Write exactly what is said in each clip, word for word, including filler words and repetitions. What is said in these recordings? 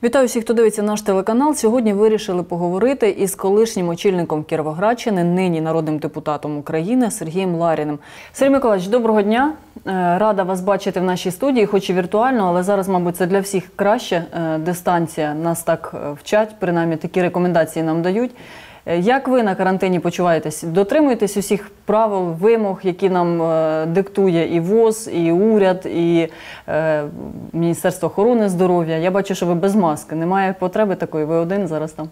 Вітаю всіх, хто дивиться наш телеканал. Сьогодні вирішили поговорити із колишнім очільником Кіровоградщини, нині народним депутатом України Сергієм Ларіним. Сергій Миколаївич, доброго дня. Рада вас бачити в нашій студії, хоч і віртуально, але зараз, мабуть, це для всіх краще. Дистанція, нас так вчать, принаймні такі рекомендації нам дають. Як ви на карантині почуваєтесь? Дотримуєтесь усіх правил, вимог, які нам е, диктує і ВОЗ, і уряд, і е, Міністерство охорони здоров'я? Я бачу, що ви без маски. Немає потреби такої, ви один зараз там.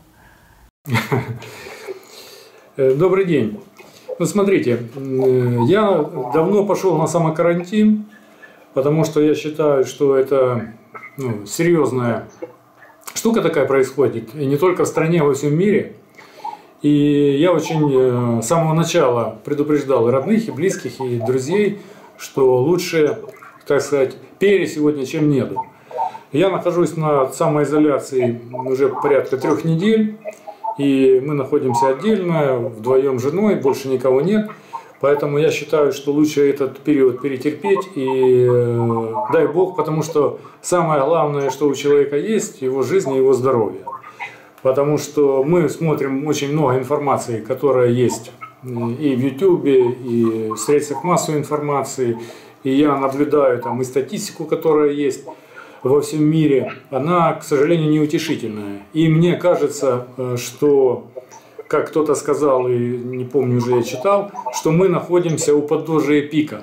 Добрый день. Ну, смотрите, я давно пошел на самокарантин, потому что я считаю, что это ну, серьезная штука такая происходит, и не только в стране, а во всем мире. И я очень с самого начала предупреждал и родных, и близких, и друзей, что лучше, так сказать, пере сегодня, чем неду. Я нахожусь на самоизоляции уже порядка трех недель, и мы находимся отдельно, вдвоем с женой, больше никого нет. Поэтому я считаю, что лучше этот период перетерпеть, и э, дай Бог, потому что самое главное, что у человека есть, его жизнь и его здоровье. Потому что мы смотрим очень много информации, которая есть и в Ютубе, и в средствах массовой информации. И я наблюдаю там и статистику, которая есть во всем мире. Она, к сожалению, неутешительная. И мне кажется, что, как кто-то сказал, и не помню, уже я читал, что мы находимся у подножия пика.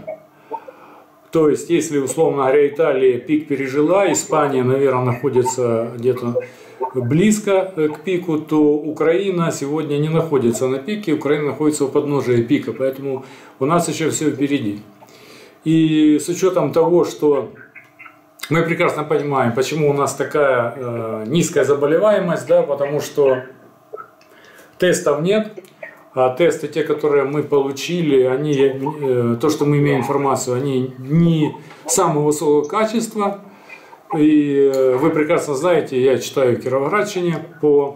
То есть, если, условно говоря, Италия пик пережила, Испания, наверное, находится где-то близко к пику, то Украина сегодня не находится на пике, Украина находится у подножия пика, поэтому у нас еще все впереди. И с учетом того, что мы прекрасно понимаем, почему у нас такая э, низкая заболеваемость, да, потому что тестов нет, а тесты, те, которые мы получили, они, э, то, что мы имеем информацию, они не самого высокого качества. И вы прекрасно знаете, я читаю в Кіровоградщині, по,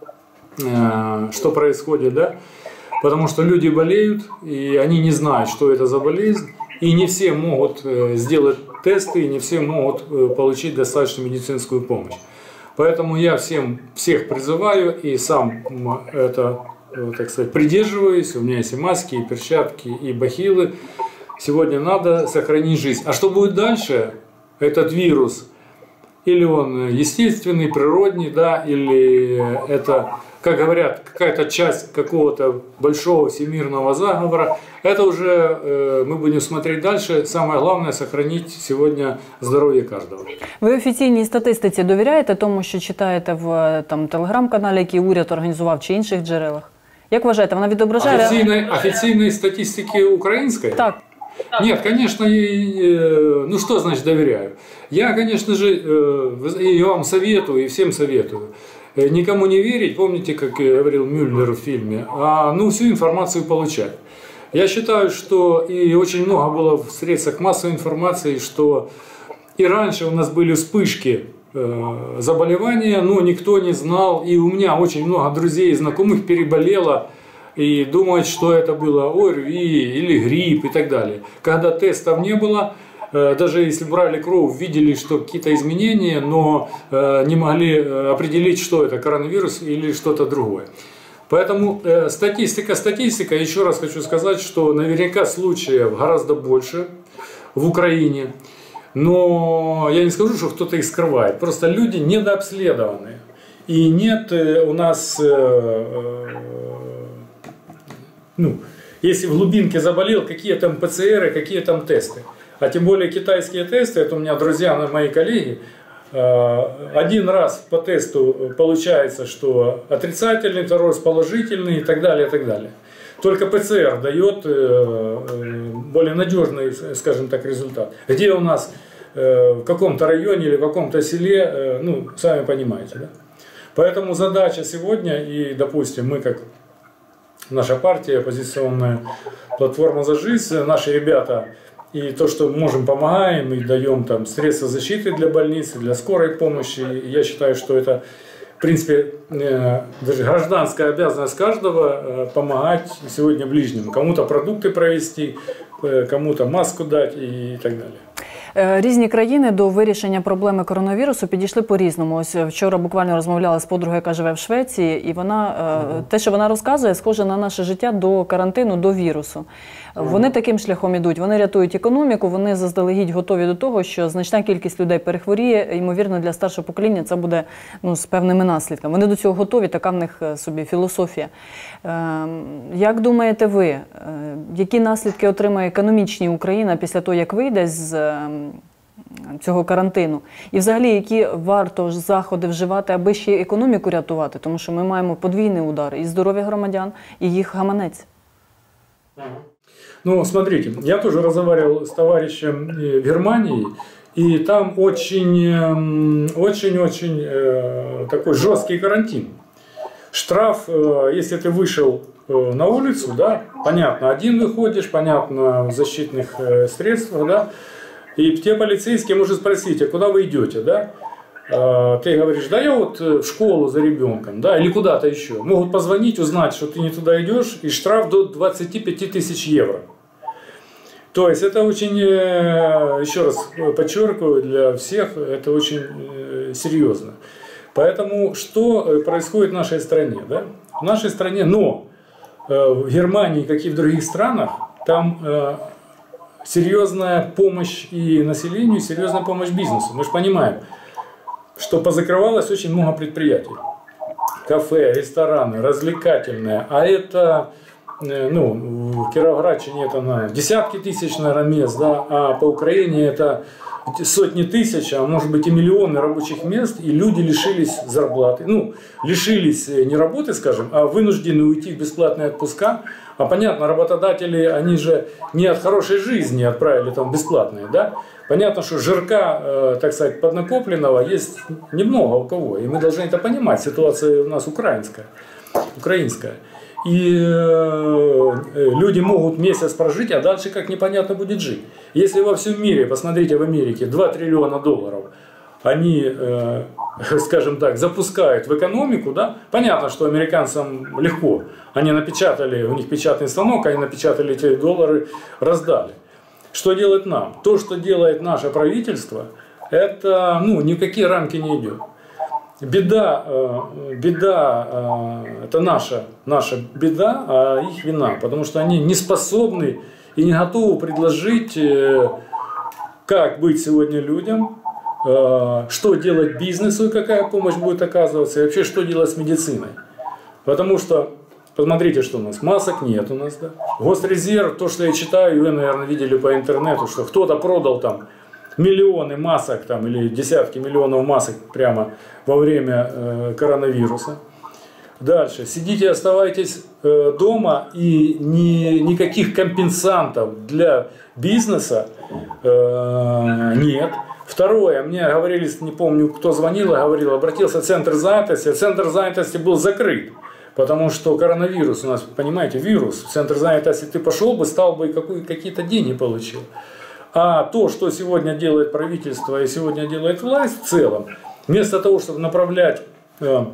э, что происходит, да? Потому что люди болеют, и они не знают, что это за болезнь, и не все могут э, сделать тесты, и не все могут э, получить достаточную медицинскую помощь. Поэтому я всем, всех призываю, и сам это, э, так сказать, придерживаюсь, у меня есть и маски, и перчатки, и бахилы. Сегодня надо сохранить жизнь. А что будет дальше? Этот вирус, или он естественный, природный, да, или это, как говорят, какая-то часть какого-то большого всемирного заговора, это уже э, мы будем смотреть дальше. Самое главное – сохранить сегодня здоровье каждого. Ви офіційній статистиці довіряєте тому, що читаєте в там, телеграм-каналі, який уряд організував, чи інших джерелах? Як вважаєте, вона відображає… Офіційної, офіційної статистики української? Так. Нет, конечно, ну что значит доверяю? Я, конечно же, и вам советую, и всем советую. Никому не верить, помните, как говорил Мюллер в фильме, а ну всю информацию получать. Я считаю, что и очень много было в средствах массовой информации, что и раньше у нас были вспышки заболевания, но никто не знал, и у меня очень много друзей и знакомых переболело, и думать, что это было ОРВИ или грипп и так далее. Когда тестов не было, даже если брали кровь, видели, что какие-то изменения, но не могли определить, что это, коронавирус или что-то другое. Поэтому статистика, статистика, еще раз хочу сказать, что наверняка случаев гораздо больше в Украине, но я не скажу, что кто-то их скрывает, просто люди недообследованы. И нет у нас... Ну, если в глубинке заболел, какие там ПЦРы, какие там тесты. А тем более китайские тесты, это у меня друзья, мои коллеги, один раз по тесту получается, что отрицательный, второй раз положительный и так далее, и так далее. Только ПЦР дает более надежный, скажем так, результат. Где у нас, в каком-то районе или в каком-то селе, ну, сами понимаете, да? Поэтому задача сегодня, и, допустим, мы как наша партия, оппозиционная платформа «За жизнь», наши ребята, и то, что можем, помогаем, и даем там средства защиты для больницы, для скорой помощи. Я считаю, что это, в принципе, даже гражданская обязанность каждого помогать сегодня ближним. Кому-то продукты провести, кому-то маску дать и так далее. Різні країни до вирішення проблеми коронавірусу підійшли по-різному. Ось вчора буквально розмовляла з подругою, яка живе в Швеції, і вона, mm-hmm. те, що вона розказує, схоже на наше життя до карантину, до вірусу. Mm-hmm. Вони таким шляхом ідуть, вони рятують економіку, вони заздалегідь готові до того, що значна кількість людей перехворіє, ймовірно, для старшого покоління це буде ну, з певними наслідками. Вони до цього готові, така в них собі філософія. Як думаєте ви, які наслідки отримає економічні Україна після того, як вийде з цього карантину? І взагалі, які варто заходи вживати, аби ще економіку рятувати? Тому що ми маємо подвійний удар – і здоров'я громадян, і їх гаманець. Ну, смотрите, я тоже разговаривал с товарищем в Германии, и там очень-очень э, такой жесткий карантин. Штраф, э, если ты вышел э, на улицу, да, понятно, один выходишь, понятно, в защитных э, средствах, да, и те полицейские могут спросить, а куда вы идете, да? Э, ты говоришь, да я вот в школу за ребенком, да, или куда-то еще. Могут позвонить, узнать, что ты не туда идешь, и штраф до двадцати пяти тысяч евро. То есть это очень, еще раз подчеркиваю, для всех это очень серьезно. Поэтому что происходит в нашей стране? Да? В нашей стране, но в Германии, как и в других странах, там серьезная помощь и населению, серьезная помощь бизнесу. Мы же понимаем, что позакрывалось очень много предприятий. Кафе, рестораны, развлекательные. А это... Ну, в Кировоградчине это на десятки тысяч, наверное, мест, да, а по Украине это сотни тысяч, а может быть и миллионы рабочих мест, и люди лишились зарплаты. Ну, лишились не работы, скажем, а вынуждены уйти в бесплатные отпуска. А понятно, работодатели, они же не от хорошей жизни отправили там бесплатные, да. Понятно, что жирка, э, так сказать, поднакопленного есть немного у кого, и мы должны это понимать. Ситуация у нас украинская, украинская. И э, люди могут месяц прожить, а дальше как непонятно будет жить. Если во всем мире, посмотрите в Америке, два триллиона долларов, они, э, скажем так, запускают в экономику, да, понятно, что американцам легко. Они напечатали, у них печатный станок, они напечатали эти доллары, раздали. Что делать нам? То, что делает наше правительство, это, ну, ни в какие рамки не идет. Беда, беда, это наша, наша беда, а их вина, потому что они не способны и не готовы предложить, как быть сегодня людям, что делать бизнесу и какая помощь будет оказываться, и вообще что делать с медициной. Потому что, посмотрите, что у нас, масок нет у нас, да? Госрезерв, то, что я читаю, вы, наверное, видели по интернету, что кто-то продал там миллионы масок там, или десятки миллионов масок прямо во время э, коронавируса. Дальше. Сидите, оставайтесь э, дома, и ни, никаких компенсантов для бизнеса э, нет. Второе. Мне говорили, не помню, кто звонил, говорил, обратился в центр занятости. Центр занятости был закрыт. Потому что коронавирус у нас, понимаете, вирус. В центр занятости ты пошел бы, стал бы и какие-то деньги получил. А то, что сегодня делает правительство и сегодня делает власть в целом, вместо того, чтобы направлять э,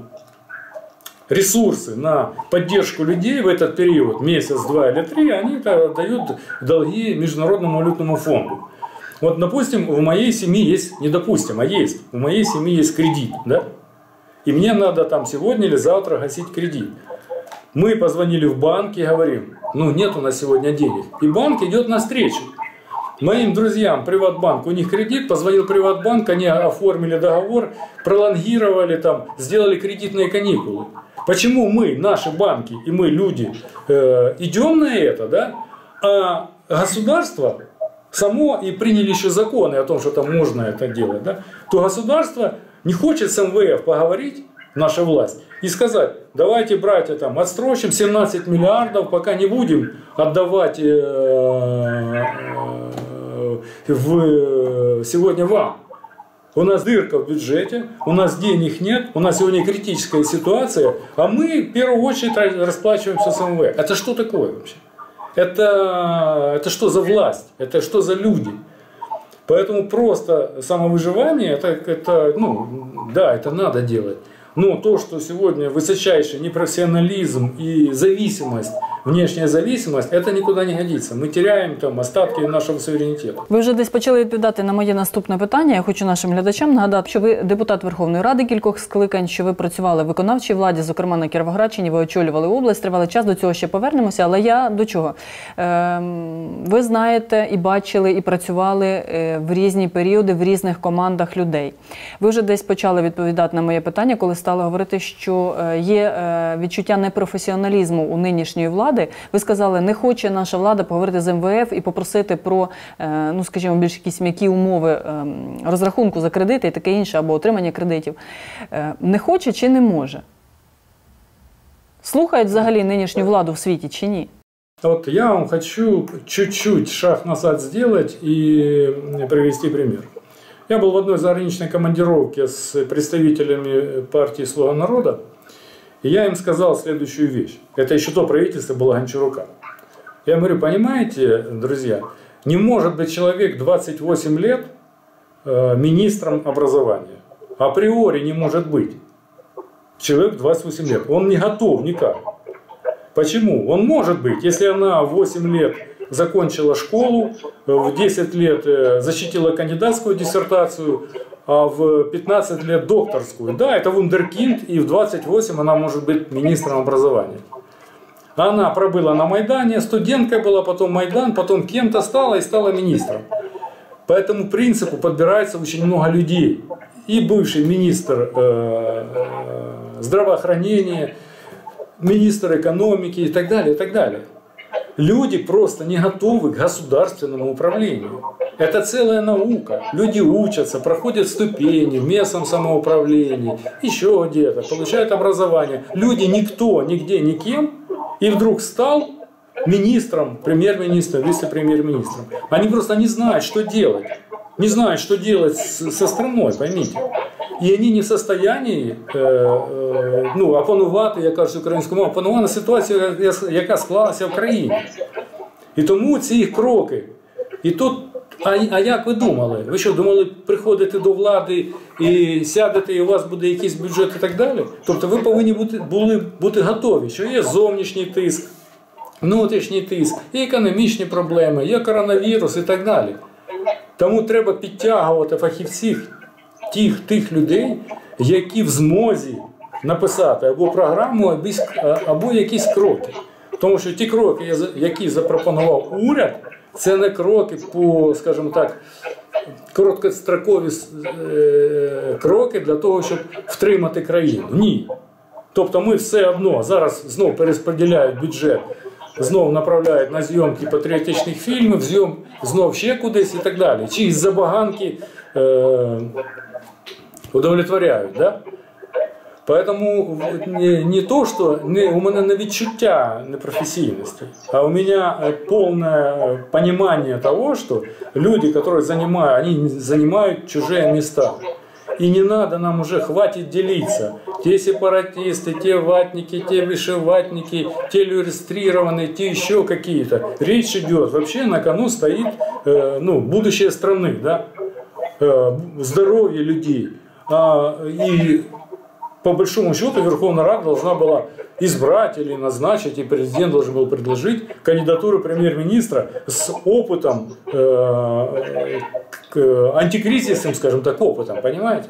ресурсы на поддержку людей в этот период, месяц, два или три, они дают долги Международному валютному фонду. Вот, допустим, в моей семье есть, не допустим, а есть, в моей семье есть кредит, да? И мне надо там сегодня или завтра гасить кредит. Мы позвонили в банк и говорим, ну нет у нас сегодня денег. И банк идет навстречу. Моим друзьям Приватбанк, у них кредит, позвонил Приватбанк, они оформили договор, пролонгировали там, сделали кредитные каникулы. Почему мы, наши банки и мы, люди, э, идем на это, да? А государство само и приняли еще законы о том, что там можно это делать, да? То государство не хочет с эм вэ эф поговорить, наша власть, и сказать, давайте, братья, там, отстрочим семнадцать миллиардов, пока не будем отдавать э, э, в, сегодня вам. У нас дырка в бюджете, у нас денег нет, у нас сегодня критическая ситуация, а мы в первую очередь расплачиваемся с эм вэ. Это что такое вообще? Это, это что за власть? Это что за люди? Поэтому просто самовыживание, это, это, ну, да, это надо делать. Но то, что сегодня высочайший непрофессионализм и зависимость внешняя зависимость, это никуда не годится. Мы теряем там остатки нашего суверенитета. Ви вже десь почали відповідати на моє наступне питання. Я хочу нашим глядачам нагадати, що ви депутат Верховної Ради кількох скликань, що ви працювали в виконавчій владі, зокрема на Кіровоградщині, ви очолювали область, тривалий час, до цього ще повернемося. Але я до чого? Ем, ви знаєте і бачили, і працювали е, в різні періоди, в різних командах людей. Ви вже десь почали відповідати на моє питання, коли стали говорити, що е, є е, відчуття непрофесіоналізму у нинішньої влади. Ви сказали, не хоче наша влада поговорити з ем ве еф і попросити про, е, ну скажімо, більш якісь м'які умови е, розрахунку за кредити і таке інше, або отримання кредитів. Е, не хоче чи не може? Слухають взагалі нинішню владу в світі чи ні? Вот я вам хочу чуть-чуть шаг назад сделать и привести пример. Я был в одной заграничной командировке с представителями партии «Слуга народа», и я им сказал следующую вещь. Это еще то правительство было Гончарука. Я говорю, понимаете, друзья, не может быть человек двадцать восемь лет э, министром образования. Априори не может быть человек двадцать восемь лет. Он не готов никак. Почему? Он может быть, если она в восемь лет закончила школу, в десять лет защитила кандидатскую диссертацию, а в пятнадцать лет докторскую. Да, это вундеркинд, и в двадцать восемь она может быть министром образования. Она пробыла на Майдане, студенткой была, потом Майдан, потом кем-то стала и стала министром. По этому принципу подбирается очень много людей. И бывший министр э, здравоохранения, министр экономики и так далее, и так далее. Люди просто не готовы к государственному управлению. Это целая наука. Люди учатся, проходят ступени в местном самоуправлении, еще где-то, получают образование. Люди никто, нигде, никем, и вдруг стал министром, премьер-министром, вице-премьер-министром. Они просто не знают, что делать. Не знают, что делать со страной, поймите. І вони не в состоянии е, е, ну, опанувати, я кажу українською мовою, опанувати ситуацію, яка склалася в країні. І тому ці їх кроки. І тут, а, а як ви думали? Ви що, думали приходити до влади і сядете, і у вас буде якийсь бюджет і так далі? Тобто ви повинні бути, були бути готові, що є зовнішній тиск, внутрішній тиск, є економічні проблеми, є коронавірус і так далі. Тому треба підтягувати фахівців, Тих, тих людей, які в змозі написати або програму, або якісь кроки. Тому що ті кроки, які запропонував уряд, це не кроки по, скажімо так, короткострокові кроки для того, щоб втримати країну. Ні. Тобто ми все одно зараз знову перерозподіляють бюджет, знову направляють на зйомки патріотичних фільмів, зйом, знов ще кудись і так далі. Чи із забаганки е, удовлетворяют, да? Поэтому не, не то, что не, у меня не відчуття непрофесійності, а у меня полное понимание того, что люди, которые занимают, они занимают чужие места. И не надо нам уже, хватит делиться. Те сепаратисты, те ватники, те вышиватники, те иллюстрированные, те еще какие-то. Речь идет, вообще на кону стоит э, ну, будущее страны, да? э, здоровье людей. А, и по большому счету Верховная Рада должна была избрать или назначить, и президент должен был предложить кандидатуру премьер-министра с опытом, э, к, антикризисным, скажем так, опытом, понимаете?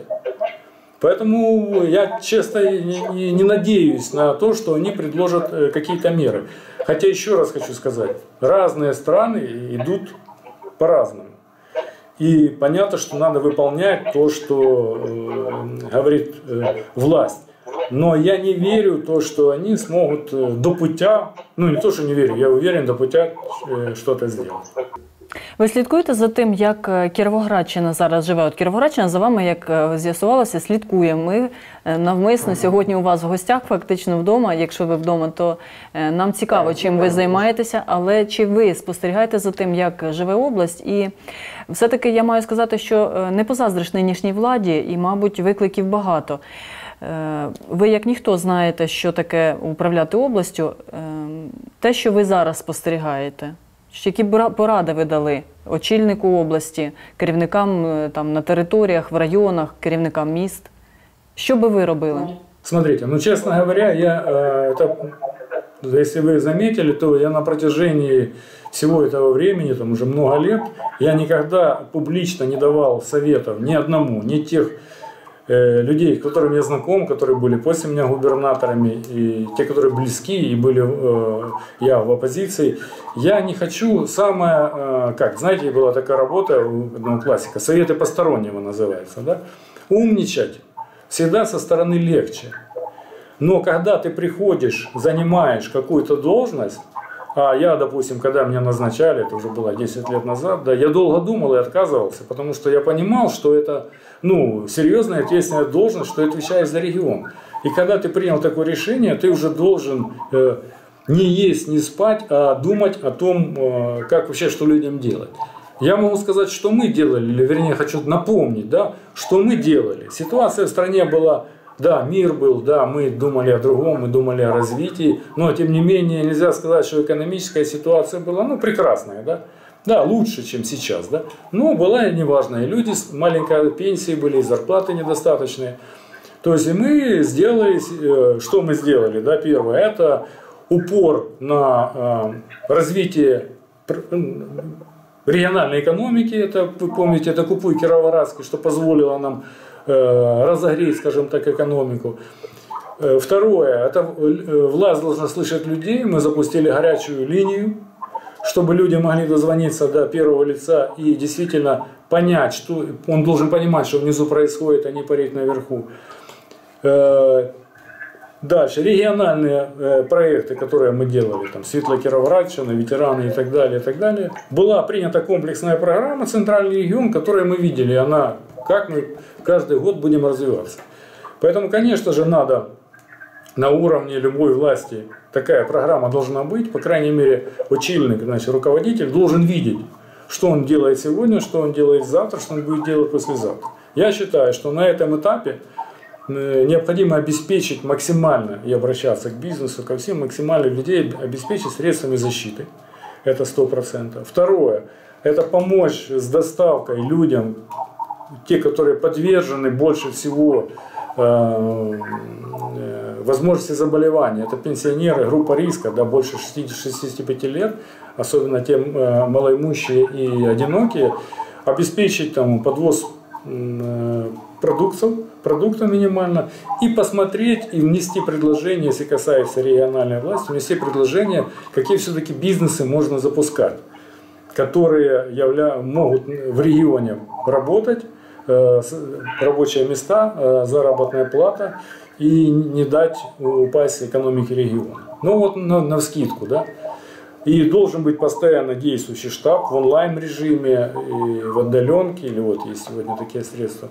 Поэтому я честно не, не, не надеюсь на то, что они предложат какие-то меры. Хотя еще раз хочу сказать, разные страны идут по-разному. И понятно, что надо выполнять то, что э, говорит э, власть. Но я не верю в то, что они смогут э, до путя, ну не то, что не верю, я уверен, до путя э, что-то сделать. Ви слідкуєте за тим, як Кіровоградщина зараз живе? От Кіровоградщина за вами, як з'ясувалося, слідкує. Ми навмисно сьогодні у вас в гостях, фактично вдома. Якщо ви вдома, то нам цікаво, чим ви займаєтеся. Але чи ви спостерігаєте за тим, як живе область? І все-таки я маю сказати, що не позаздриш нинішній владі і, мабуть, викликів багато. Ви, як ніхто, знаєте, що таке управляти областю. Те, що ви зараз спостерігаєте. Які поради ви дали очільнику області, керівникам там, на територіях, в районах, керівникам міст? Що би ви робили? Смотрите, ну честно говоря, я, это Если вы заметили, то я на протяжении всего этого времени, там уже много лет, я никогда публично не давал советов ни одному, ни тех э, людей, с которыми я знаком, которые были после меня губернаторами, и те, которые близки, и были э, я в оппозиции. Я не хочу самое, э, как, знаете, была такая работа у одного классика, советы постороннего называется, да? Умничать всегда со стороны легче. Но когда ты приходишь, занимаешь какую-то должность, а я, допустим, когда меня назначали, это уже было десять лет назад, да, я долго думал и отказывался, потому что я понимал, что это ну, серьезная ответственная должность, что ты отвечаешь за регион. И когда ты принял такое решение, ты уже должен э, не есть, не спать, а думать о том, э, как вообще, что людям делать. Я могу сказать, что мы делали, или вернее хочу напомнить, да, что мы делали. Ситуация в стране была... Да, мир был, да, мы думали о другом, мы думали о развитии, но тем не менее нельзя сказать, что экономическая ситуация была, ну, прекрасная, да, да, лучше, чем сейчас, да, но была и неважная, люди с маленькой пенсией были, и зарплаты недостаточные, то есть мы сделали, что мы сделали, да, первое, это упор на э, развитие региональной экономики, это, вы помните, это Купуй Кировоградский, что позволило нам разогреть, скажем так, экономику. Второе, это власть должна слышать людей. Мы запустили горячую линию, чтобы люди могли дозвониться до первого лица и действительно понять, что он должен понимать, что внизу происходит, а не парить наверху. Дальше, региональные проекты, которые мы делали, там, Светло-Кировоградщина, ветераны и так далее, и так далее. Была принята комплексная программа «Центральный регион», которую мы видели, она, как мы каждый год будем развиваться. Поэтому, конечно же, надо на уровне любой власти, такая программа должна быть, по крайней мере, очільник, значит, руководитель должен видеть, что он делает сегодня, что он делает завтра, что он будет делать послезавтра. Я считаю, что на этом этапе необходимо обеспечить максимально и обращаться к бизнесу, ко всем, максимально людей обеспечить средствами защиты. Это сто процентов. Второе, это помочь с доставкой людям, те, которые подвержены больше всего э, возможности заболевания. Это пенсионеры, группа риска, да, больше шестидесяти пяти лет, особенно те э, малоимущие и одинокие, обеспечить там, подвоз э, продуктов, продуктов минимально, и посмотреть и внести предложение, если касается региональной власти, внести предложение, какие все-таки бизнесы можно запускать, которые явля... могут в регионе работать, э, рабочие места, э, заработная плата, и не дать упасть экономике региона. Ну вот на, на вскидку, да. И должен быть постоянно действующий штаб в онлайн-режиме, и в отдаленке, или вот есть сегодня такие средства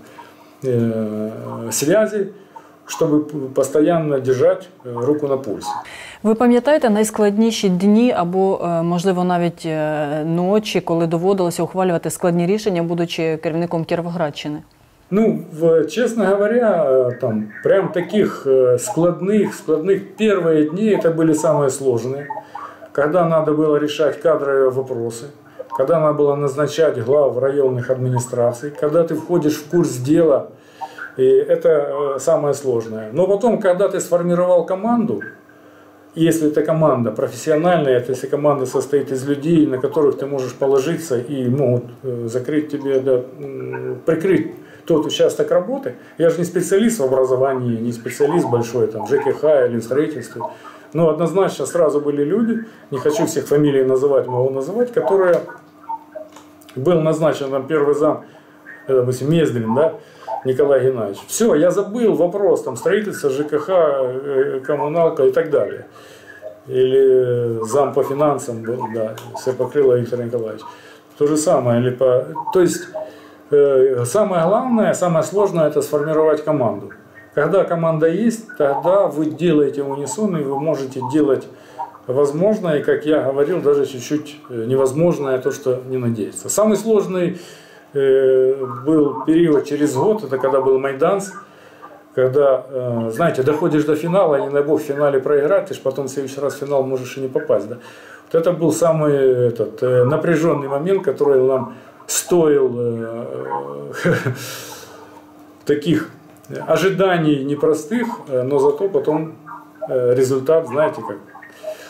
связи, щоб постійно держати руку на пульсі. Ви пам'ятаєте найскладніші дні або, можливо, навіть ночі, коли доводилося ухвалювати складні рішення, будучи керівником Кіровоградщини? Ну, честно говоря, там прям таких складных, складных первые дни это были самые сложные, когда надо было решать кадровые вопросы, когда надо было назначать глав районных администраций, когда ты входишь в курс дела, и это самое сложное. Но потом, когда ты сформировал команду, если эта команда профессиональная, это если команда состоит из людей, на которых ты можешь положиться и могут закрыть тебе, да, прикрыть тот участок работы. Я же не специалист в образовании, не специалист большой там, в ЖКХ или в строительстве. Но однозначно сразу были люди, не хочу всех фамилий называть, могу называть, которые был назначен там первый зам, допустим, Мездрин, да, Николай Геннадьевич. Все, я забыл вопрос, там, строительство, ЖКХ, коммуналка и так далее. Или зам по финансам был, да, Серпокрылов Виктор Николаевич. То же самое. Или по... То есть, э, самое главное, самое сложное, это сформировать команду. Когда команда есть, тогда вы делаете в унисон, и вы можете делать возможное, и, как я говорил, даже чуть-чуть невозможное, то, что не надеется. Самый сложный э, был период через год, это когда был Майданс, когда, э, знаете, доходишь до финала, и не дай бог в финале проиграть, ты же потом в следующий раз в финал можешь и не попасть. Да? Вот это был самый этот, э, напряженный момент, который нам стоил э, э, таких ожиданий непростых, но зато потом результат, знаете, как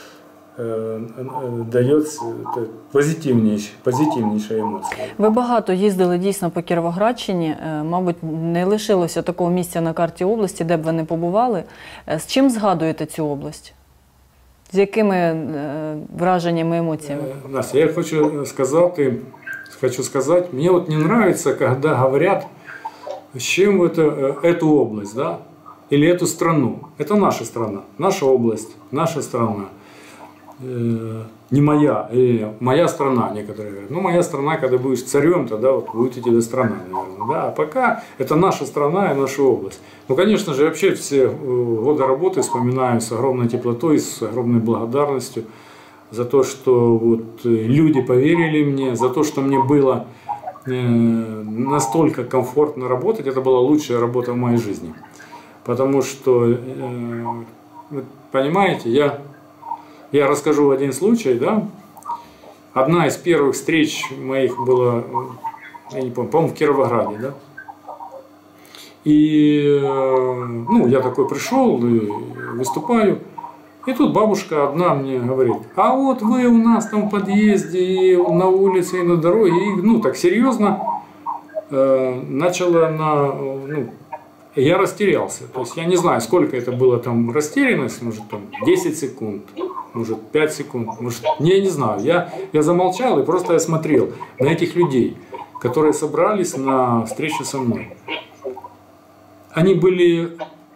дает позитивнейші, позитивніші емоції. Ви багато їздили дійсно по Кіровоградщині. Мабуть, не лишилося такого місця на карті області, де б ви не побували. З чим згадуєте цю область? З якими враженнями, емоціями? Настя, я хочу сказати, хочу сказать, мне вот не нравится, когда говорят, с чем это, эту область, да, или эту страну. Это наша страна, наша область, наша страна. Э, не моя, или моя страна, некоторые говорят. Ну, моя страна, когда будешь царем, тогда вот будет у тебя страна, наверное. Да? А пока это наша страна и наша область. Ну, конечно же, вообще все годы работы вспоминаю с огромной теплотой, с огромной благодарностью за то, что вот люди поверили мне, за то, что мне было э, настолько комфортно работать. Это была лучшая работа в моей жизни. Потому что, э, понимаете, я, я расскажу один случай, да. Одна из первых встреч моих была, я не помню, по-моему, в Кировограде, да. И, э, ну, я такой пришел и выступаю. И тут бабушка одна мне говорит: а вот вы у нас там в подъезде, и на улице, и на дороге. И, ну, так серьезно э, начала на... Ну, я растерялся. То есть я не знаю, сколько это было там растерянность, может там десять секунд, может пять секунд, может... Я не знаю. Я, я замолчал и просто я смотрел на этих людей, которые собрались на встречу со мной. Они были...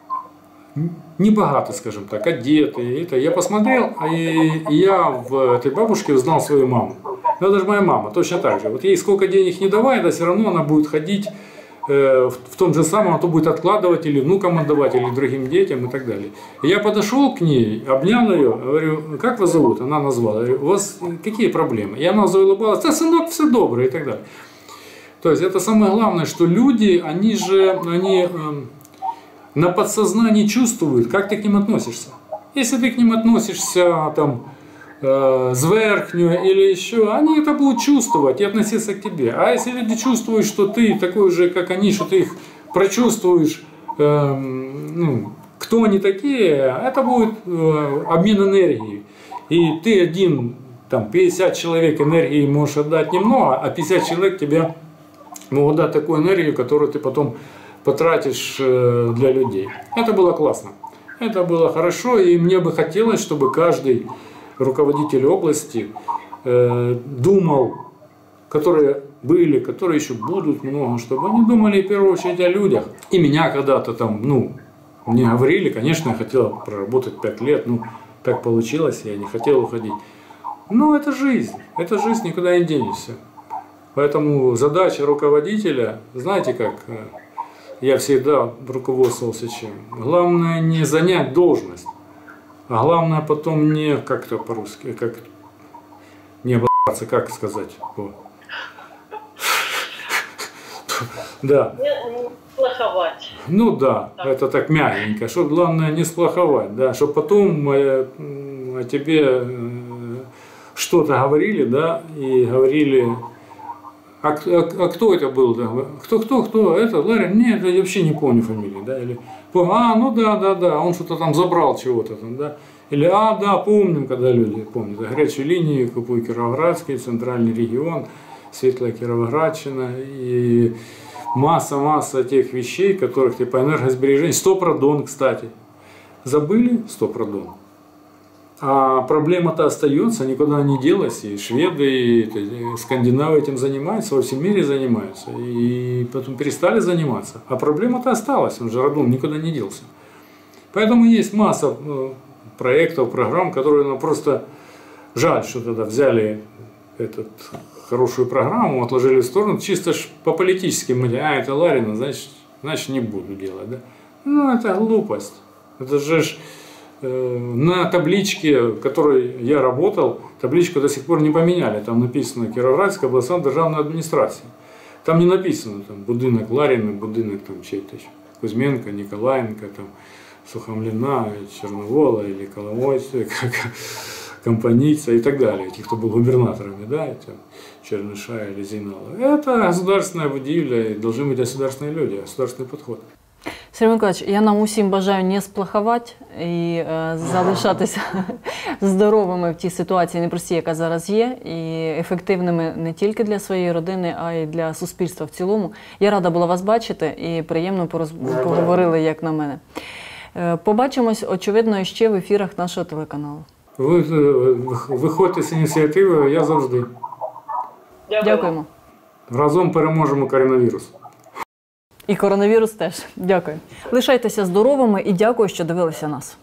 небогато, скажем так, одетые. Это. Я посмотрел, и я в этой бабушке узнал свою маму. Ну, даже моя мама точно так же. Вот ей сколько денег не давай, да все равно она будет ходить э, в, в том же самом, а то будет откладывать или внукам отдавать, или другим детям и так далее. И я подошел к ней, обнял ее, говорю: как вас зовут? Она назвала. Я говорю: у вас какие проблемы? И она заулыбалась: да, сынок, все доброе и так далее. То есть это самое главное, что люди, они же, они... Э, на подсознании чувствуют, как ты к ним относишься. Если ты к ним относишься там э, зверхню или еще, они это будут чувствовать и относиться к тебе. А если люди чувствуют, что ты такой же, как они, что ты их прочувствуешь, э, ну, кто они такие, это будет э, обмен энергией. И ты один, там, пятьдесят человек энергии можешь отдать немного, а пятьдесят человек тебе могут дать такую энергию, которую ты потом потратишь для людей. Это было классно. Это было хорошо, и мне бы хотелось, чтобы каждый руководитель области э, думал, которые были, которые еще будут много, чтобы они думали в первую очередь о людях. И меня когда-то там, ну, мне говорили, конечно, я хотел проработать пять лет, ну, так получилось, я не хотел уходить. Но это жизнь, это жизнь, никуда не денешься. Поэтому задача руководителя, знаете как, я всегда руководствовался чем? Главное не занять должность, а главное потом не, как это по-русски, как не обо***ться, как сказать? Да. Не сплоховать. Ну да, так. Это так мягенько, что главное не сплоховать, да, чтобы потом э, о тебе э, что-то говорили, да, и говорили... А, а, а кто это был? Да? Кто, кто, кто? Это Ларин? Нет, я вообще не помню фамилии. Да? Или, а, ну да, да, да, он что-то там забрал чего-то там, да. Или, а, да, помним, когда люди помнят. Горячую линию, Купуй Кировоградский, центральный регион, Светлая Кировоградщина и масса-масса тех вещей, которых ты по энергосбережению. Стопродон, кстати. Забыли? Стопродон. А проблема-то остается, никуда не делась. И шведы, и скандинавы этим занимаются, во всем мире занимаются. И потом перестали заниматься. А проблема-то осталась, он же родом никуда не делся. Поэтому есть масса проектов, программ, которые нам просто жаль, что тогда взяли этот, хорошую программу, отложили в сторону, чисто ж по политическим мотивам. А, это Ларина, значит, значит не буду делать. Да? Ну, это глупость. Это же... На табличке, в которой я работал, табличку до сих пор не поменяли. Там написано Кировоградская областная державная администрация. Там не написано там будинок Ларина, будинок там чей-то Кузьменко, Николаенко, там Сухомлина, Черновола или Коломойца, Компаница и так далее. Те, кто был губернаторами, да, там, Черныша или Зейнала. Это государственная будивля, и должны быть государственные люди, государственный подход. Сергій Миколаївич, я нам усім бажаю не сплохувати і е, залишатися здоровими в тій ситуації непростій, яка зараз є, і ефективними не тільки для своєї родини, а й для суспільства в цілому. Я рада була вас бачити і приємно пороз... поговорили, як на мене. Е, побачимось, очевидно, ще в ефірах нашого телеканалу. Ви виходьте з ініціативи, я завжди. Дякуємо. Разом переможемо коронавірус. І коронавірус теж. Дякую. Лишайтеся здоровими і дякую, що дивилися нас.